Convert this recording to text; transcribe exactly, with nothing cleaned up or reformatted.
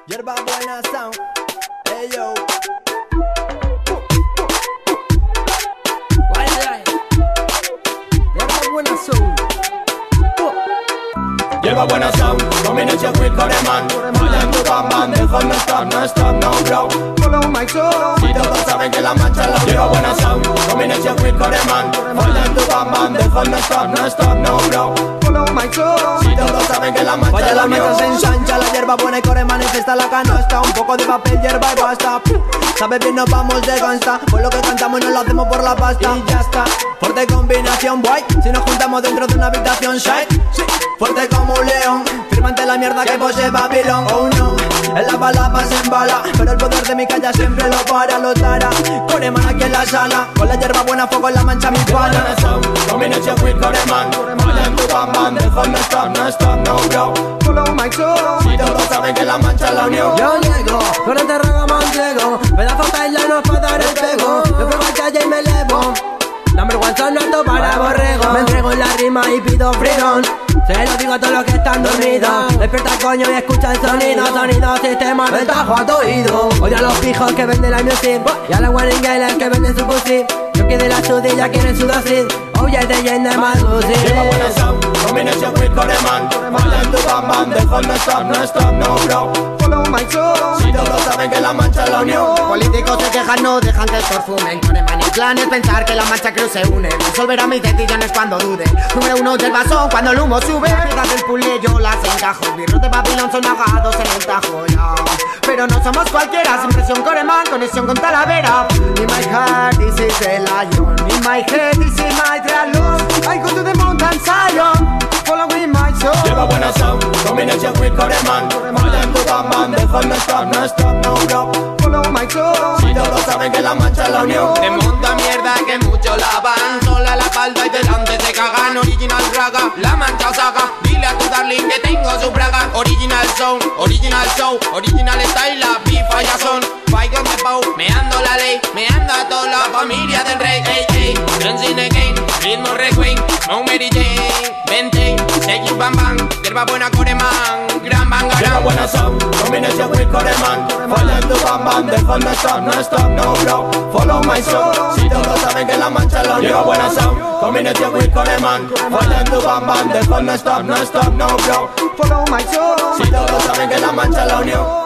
Yerba buena sound, hey yo. Yerba buena sound. Yerba buena sound, combination with Coreman. Falla en tu bam bam, dejo no stop, no stop, no bro. Follow my soul. Si todos saben que la mancha la Yerba buena sound, combination with Coreman. Falla en tu bam bam, dejo no stop, no stop, no bro. Follow my soul. Si todos saben que la mancha Vaya la la mesa se ensancha, la hierba buena y Core manifesta la canasta. Un poco de papel, hierba y basta. Sabes bien, nos vamos de consta. Por lo que cantamos no lo hacemos por la pasta. Y ya está, fuerte combinación, guay. Si nos juntamos dentro de una habitación, shine. Fuerte como un león, firmante la mierda que posee Babilón. Oh no, en la bala pasa en bala, pero el poder de mi calla siempre lo para, lo tara. Coreman aquí en la sala, con la hierba buena, fuego en la mancha mi pana. Combination with Coreman. Falla en tu bam bam, dejo no stop, no stop, no bro. Follow my soul. Si todos saben que la mancha la unión. Yo llego, con este raga manchego, pedazo bailando para dar el pego. Yo pego al calle y me elevo. Number one son alto para borrego. Me entrego en la rima y pido freedom. Se lo digo a todos los que están dormidos. Despierta coño y escucha el sonido. Sonido, sistema, ventajo a tu oído. Oye a los pijos que venden la music y a los warning girls que venden su pussy. Yo quiero la sudilla, quieren su dosis. Oye, te llena más lucy. Yerba buena sound, combination with Coreman. Falla en tu bam bam, dejo no stop, no stop, no bro. Follow my soul. Si todos saben que la mancha la unión. Políticos se quejan, no dejan que perfumen. Coreman y plan es pensar que la mancha cruz se une. Resolverá mis decisiones cuando dude. Número uno del vaso cuando el humo sube. Las piezas del puzzle yo las encajo. Birros de Babilón son agados en el tajo, ya. Pero no somos cualquiera, sin presión Coreman, conexión con Talavera. In my heart this is the lion. In my head this is my triathlon. I go to the mountain Zion, following my soul. Yerba buena sound, combination with Coreman. Falla en tu bam bam, dejo no stop, no stop, no bro. Follow my soul. Si todos saben que la mancha la unión. Te monta mierda que mucho lavan. Sola la falda y delante se cagan. Original raga, la mancha saga. Dile a tu darling que tengo su braga. Original sound, original show, original style, la pifa ya son. Fight on the bow, meando la ley, meando a toda la familia del rey. Ey, ey, dancing again, ritmo requiem, no Mary Jane. Vente, take you bam bam, hierba buena Coreman, gran banga. Yerba buena sound, combination with Coreman. Falla en tu bam bam, dejo no stop, no stop, no bro. Follow my soul. Si todos saben que la mancha la unión. Yerba buena sound, combination with Coreman. Falla en tu bam bam, dejo no stop, no stop, no bro. Follow my soul. Si todos saben que la mancha la unión.